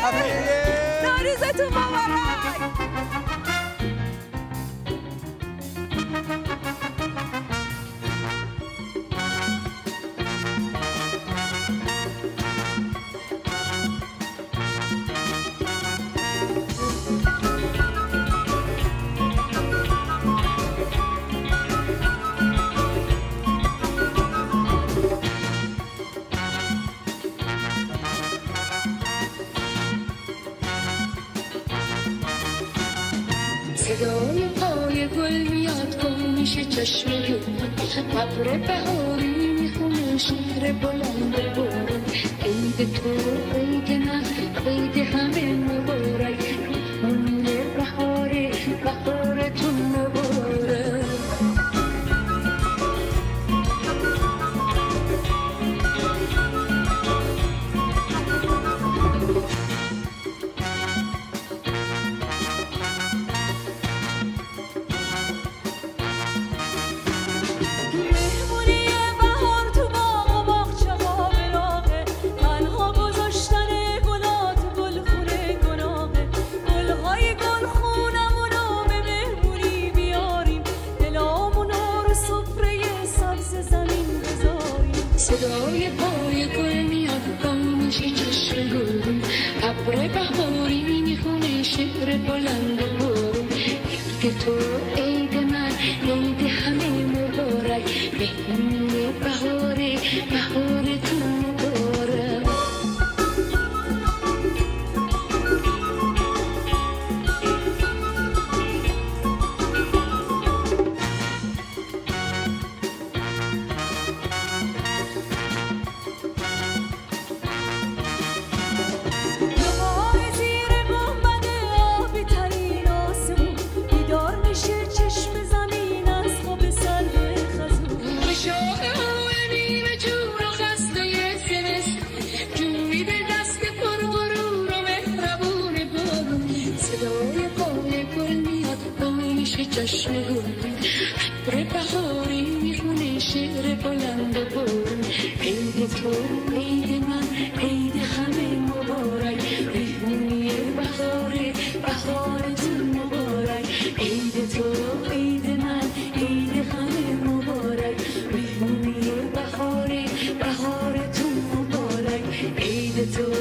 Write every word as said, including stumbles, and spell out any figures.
نوروزتون مبارک. صدای پای گل میاد گم میشه چشم رو ابر بهاری میخونه شعر بلند بارون عید تو عید من عید همه مبارک مونه بهاره بهارتون مبارک صدای پای گل میاد گم میشه چشم گل ابر بهاری میخونه شعر بلند بارون عید تو عید من عید همه مبارک مهمونی بهاره بهارتون مبارک چشم گل ابر بهاری میخونه شعر بلند بارون عید تو عید من عید همه مبارک مهمونی بهاره بهارتون مبارک عید تو عید من عید همه مبارک مهمونی بهاره بهارتون مبارک عید تو